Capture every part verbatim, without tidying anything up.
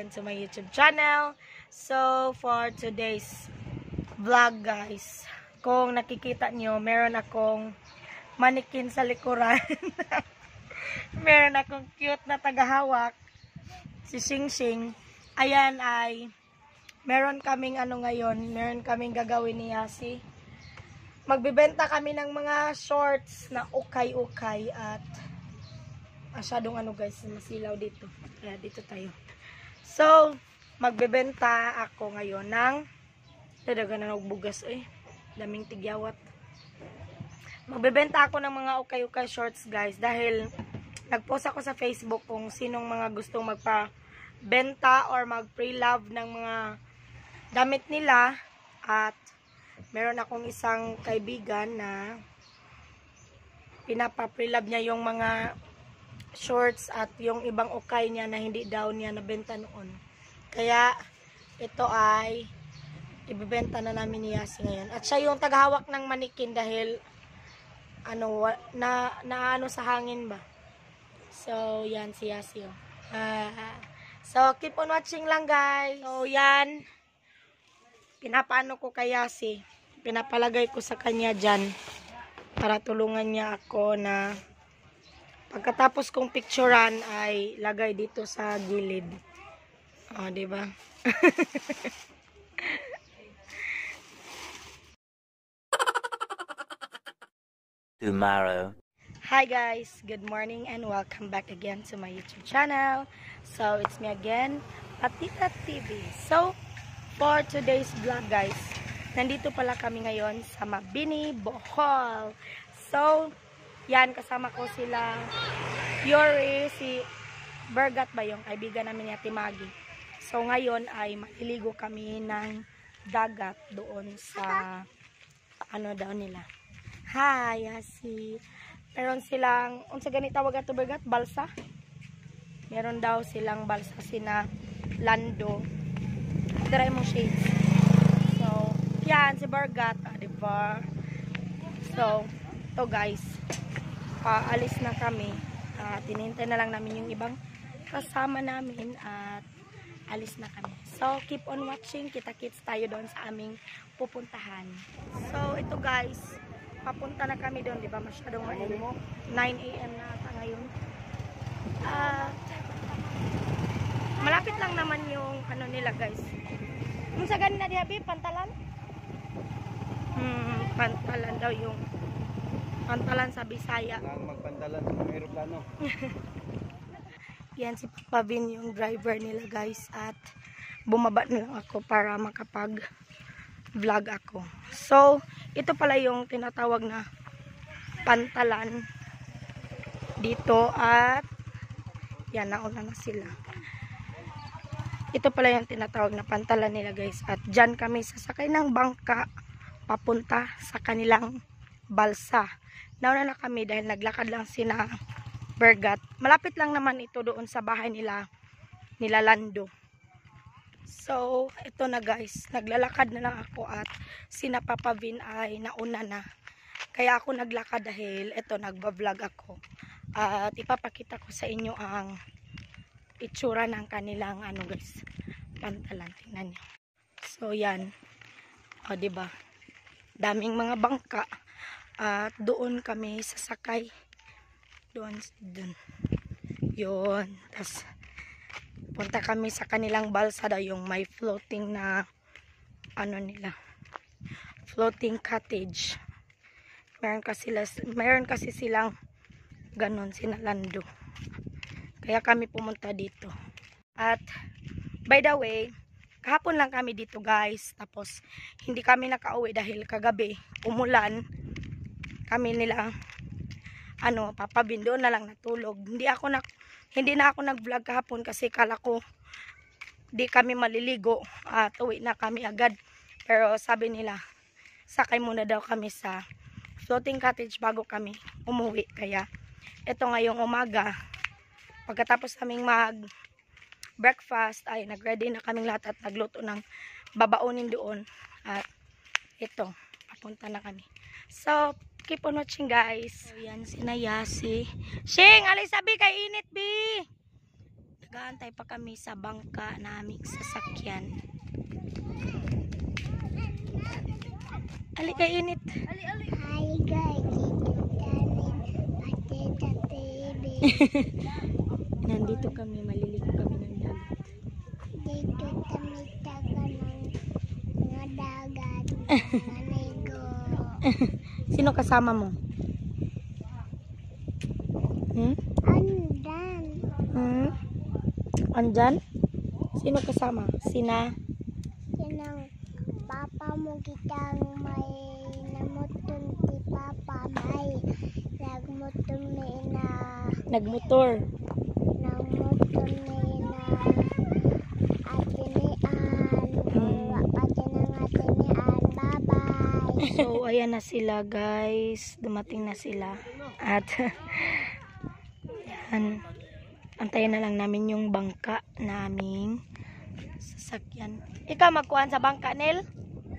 again to my YouTube channel. So, for today's vlog guys, kung nakikita nyo, meron akong manikin sa likuran. Meron akong cute na tagahawak, si Sing Sing. Ayan ay, meron kaming ano ngayon, meron kaming gagawin ni Yasi. Magbibenta kami ng mga shorts na ukay-ukay at masyadong ano guys, masilaw dito. Kaya dito tayo. So, magbibenta ako ngayon ng dadagan na nagbugas eh. Daming tigyawat. Magbibenta ako ng mga ukay-ukay shorts guys dahil nagpost ako sa Facebook kung sinong mga gustong magpa-benta or mag-pre-love ng mga damit nila at meron akong isang kaibigan na pinapa-pre-love niya yung mga shorts at yung ibang ukay niya na hindi daw niya nabenta noon. Kaya ito ay ibebenta na namin ni Yasi ngayon. At siya yung taghawak ng manikin dahil ano na naano sa hangin ba. So yan si Yasi. Oh. Uh, so keep on watching lang guys. So yan. Pinapaano ko kay Yasi. Pinapalagay ko sa kanya diyan para tulungan niya ako na pagkatapos kong picturean ay lagay dito sa gilid. Oh, di ba? Tomorrow. Hi guys, good morning and welcome back again to my YouTube channel. So it's me again, Patita T V. So for today's vlog guys, nandito pala kami ngayon sa Mabini, Bohol. So yan, kasama ko sila Yuri, si Bergat ba yung kaibigan namin ni Ate Maggie. So ngayon ay maliligo kami ng dagat doon sa ano daw nila. Hi, Yasi. Meron silang, unsa gani tawag ato Bergat? Balsa? Meron daw silang balsa sina Lando. Try mo shades. So, yan si Bergat, ah, diba? So, to guys, paalis na kami. Uh, tinintay na lang namin yung ibang kasama namin at alis na kami. So, keep on watching. Kita-kits tayo doon sa aming pupuntahan. So, ito guys, papunta na kami doon, di ba? Masyadong mainit. nine A M na ata ngayon. At malapit lang naman yung ano nila guys. Kung sa ganina di habi, pantalan? Hmm, pantalan daw yung pantalan sa Bisaya. Nang magpantalan sa mga aeroplano. Yan si Papa Vin yung driver nila guys at bumaba na lang ako para makapag vlog ako. So, ito pala yung tinatawag na pantalan dito at yan, nauna na sila. Ito pala yung tinatawag na pantalan nila guys at dyan kami sasakay ng bangka papunta sa kanilang balsa. Nauna na kami dahil naglakad lang sina Bergat. Malapit lang naman ito doon sa bahay nila nila Lando. So, ito na guys, naglalakad na lang ako at sina Papa Vin ay nauna na. Kaya ako naglakad dahil ito, nagbablog ako. At ipapakita ko sa inyo ang itsura ng kanilang ano guys, pantalan. Tingnan niyo. So, yan. O, diba? Daming mga bangka. At doon kami sasakay. Doon, doon. Yun. Tapos, punta kami sa kanilang balsa daw yung may floating na ano nila, floating cottage. Meron kasi, meron kasi silang ganon, sinalando. Kaya kami pumunta dito. At by the way, kahapon lang kami dito guys. Tapos hindi kami nakauwi dahil kagabi umulan. Kami nila ano, Papa Vin doon na lang natulog. Hindi ako na hindi na ako nag-vlog kahapon kasi kala ko di kami maliligo at uwi na kami agad. Pero sabi nila, sakay muna daw kami sa floating cottage bago kami umuwi. Kaya ito ngayong umaga, pagkatapos naming mag breakfast ay nag-ready na kaming lahat at nagluto ng babaunin doon. At ito, papunta na kami. So, keep on watching guys. So, yan, sina Yasi. Shing, alay sabi kay init, bi. Nagaantay pa kami sa bangka naming sasakyan. Ali kay init. Ali, ali. Hi guys, dito kami Patita T V. Nandito kami, maliligo kami ng dagat. Dito kami taga ng mga dagat. Naligo. Sino kasama mo? Hmm? Andan. Hmm? Andyan? Sino kasama? Sina? Yan ang papa mo kitang may namutun ti papa may nagmutun may na Nagmotor. namutun may na atinian. Hmm. Pati ng atinian. Bye-bye. So, ayan na sila guys. Dumating na sila. At, yan. Antayin na lang namin yung bangka naming sasakyan. Ikaw magkuhan sa bangka, Nel?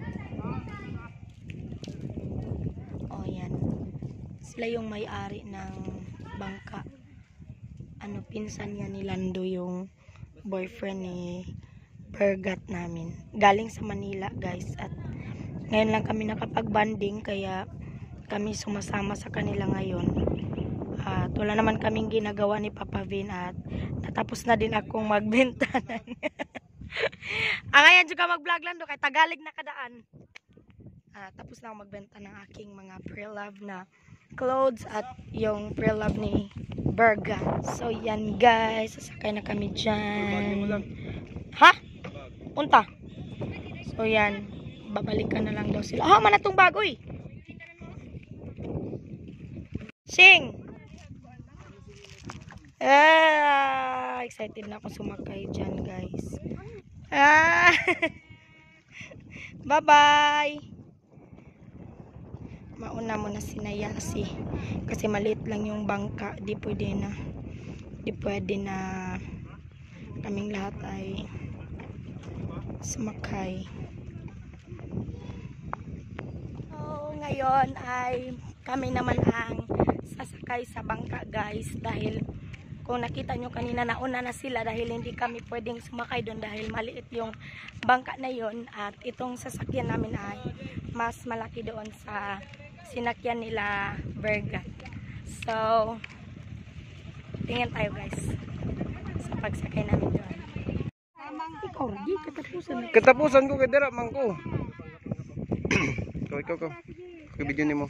O, yan. Sila yung may-ari ng bangka. Ano, pinsan niya ni Lando yung boyfriend ni Bergat namin. Galing sa Manila, guys. At ngayon lang kami nakapag-banding, kaya kami sumasama sa kanila ngayon. At wala naman kaming ginagawa ni Papa Vin at natapos na din akong magbenta. Ang ayan juga mag-vlog lang do kay Tagalog na kadaan. Ah, tapos na ako magbenta ng aking mga pre-love na clothes at yung pre-love ni Berga. So yan guys, sasakay na kami dyan. Ha? Unta? So yan, babalikan na lang daw sila. Ah, man na tong bagoy. Sing! Ah, excited na ako sumakay dyan guys. Ah, bye bye. Mauna muna si Nayasi kasi maliit lang yung bangka, di pwede na di pwede na kaming lahat ay sumakay. So ngayon ay kami naman ang sasakay sa bangka guys, dahil kung nakita nyo kanina nauna na sila dahil hindi kami pwedeng sumakay doon dahil maliit yung bangka na yon, at itong sasakyan namin ay mas malaki doon sa sinakyan nila Berga. So tingnan tayo guys sa pagsakay namin doon. Ikaw, di katapusan. Katapusan ko kay dira man ko. Ikaw, ikaw, ikaw. Ikaw video nimo.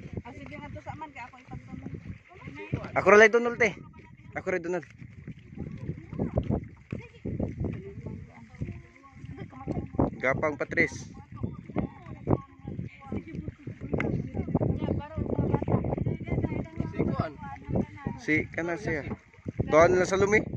Ako ra lay tunol te. Ako ra tunol. Gapang Patris. Si kana siya. Doon na sa lumi.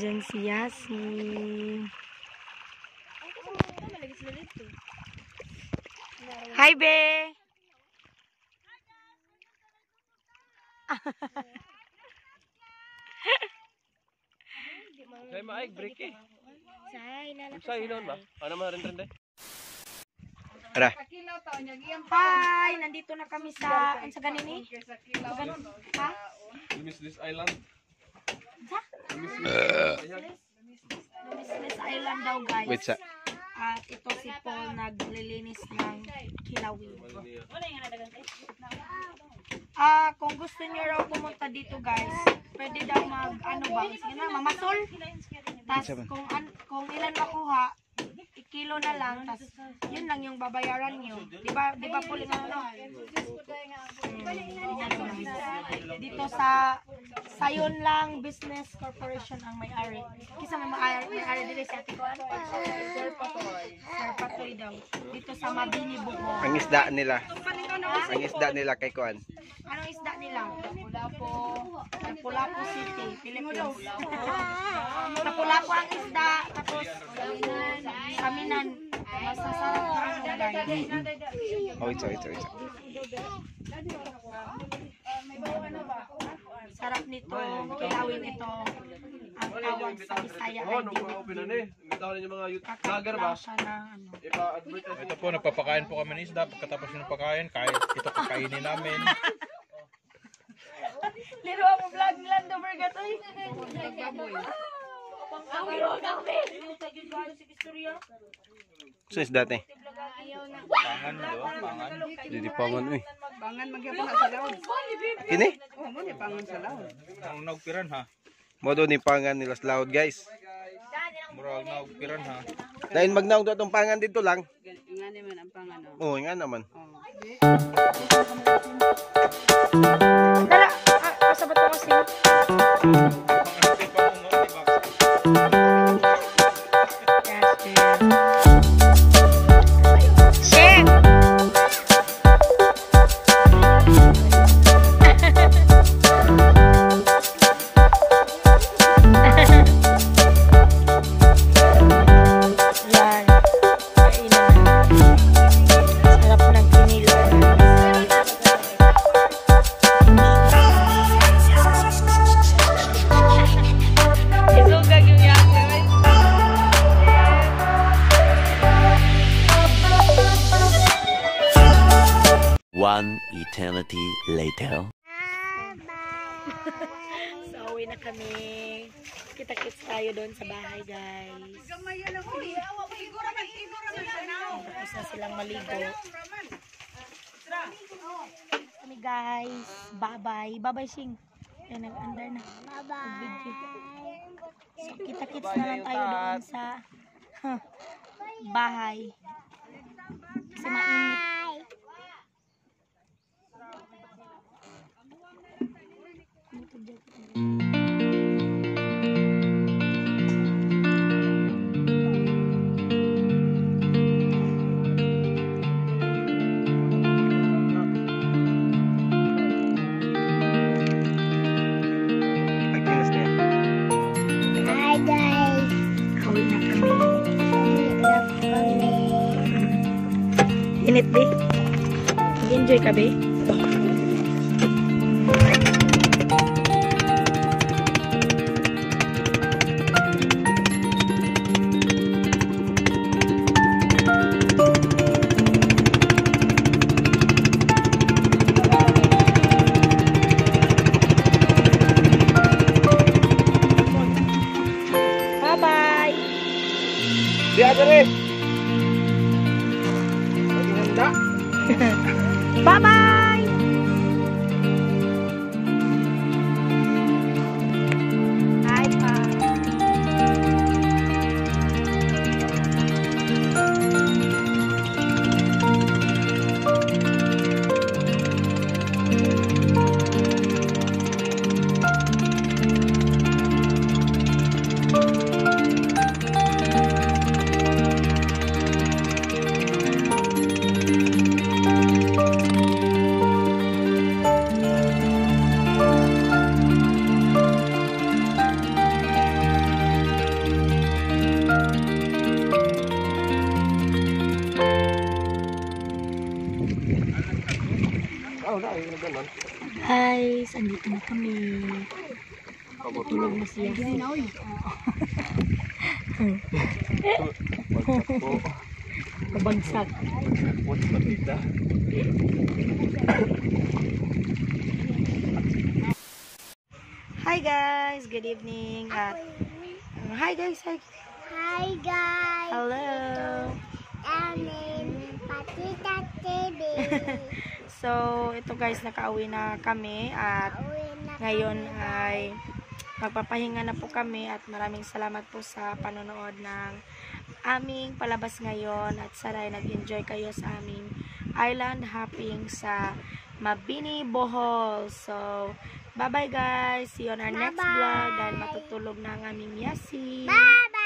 Nandyan si Yasi. Hi, be! Say maig break eh. Say, lalaki Say inon ba? Ano man rin rin deh. Ara. Hi! Nandito na kami sa... Ano sa ganini? Sa ganon? Ha? Miss this island. Lumisnes Island daw, guys. Wait sa. At ito si Paul naglilinis ng kilawin. Ah, kung gusto niyo raw pumunta dito, guys, pwede daw mag ano ba? Sige na, mamasol. Tapos kung an, kung ilan makuha, ikilo na lang, tas yun lang yung babayaran niyo. Di ba? Di ba po ano? Hmm, dito sa Sayon lang Business Corporation ang may-ari. Kisa may may-ari, may-ari dili sa Ate Kuan. Sir Patoy. Sir Patoy daw. Dito sa Mabini Bugo. Ang isda nila. Ang isda nila kay Kuan. Anong isda nila? Lapu-Lapu. Lapu-Lapu City, Philippines. Lapu-Lapu ang isda. Tapos Saminan. Masasarap na ang guys. Oh, ito, ito, ito. Sarap nito. Kilawin ito. Ang tawag sa Bisaya Oh, ay nung mga open na eh. Imitaw niyo mga youth vlogger kakait ba? lang siya ng ano. Ipa-advertise. Ito po, nagpapakain po kami ng isda. Pagkatapos ng pagkain, kahit ito kakainin namin. Liro mo vlog ni Lando Bergatoy. Sa isda te. Pangan do, pangan. Didi pangan uy. Pangan magyapon na sa laod. Kini? Oh, mo ni pangan sa laod. Ang nagpiran ha. Modo ni pangan nila sa laod, guys. Murag nagpiran ha. Dahil magnaog daw tong pangan dito lang. Nga naman ang pangan. Oh, Oh. nga naman. Dala, ah, kasabot ko kasi. Pangan ito pa mo, di ba? Yes, dear. Chef! Yan. Kainan na. Sarap ng kinilo. Isugag yung yate. One eternity later. So, uwi na kami. Kita-kits tayo doon sa bahay, guys. Tapos na silang maligo. Kami, guys. Bye-bye. Bye-bye, Sing. Yan, nag-under na. Bye-bye. So, kita-kits na lang tayo doon sa huh, bahay. Kasi mainit. Pagkinas niya. Hi guys. Uwi na kami. Sumigrap kami. Init, be. Enjoy ka, be. Bye-bye. Di ada rin. Lagi handa. Bye-bye. Hi, pa. kayo na ganon. Guys, andito na kami. Tulog na siya. Kabagsak. What's matita? Hi guys, good evening. At uh, hi guys, hi. Hi guys. Hello. Amin. Patita T V. So, ito guys, nakauwi na kami at Uwi na ngayon ay magpapahinga na po kami at maraming salamat po sa panonood ng aming palabas ngayon at sana ay nag-enjoy kayo sa aming island hopping sa Mabini, Bohol. So, bye bye guys. See you on our next Bye-bye. vlog dahil matutulog na ang aming Yasi. Bye bye.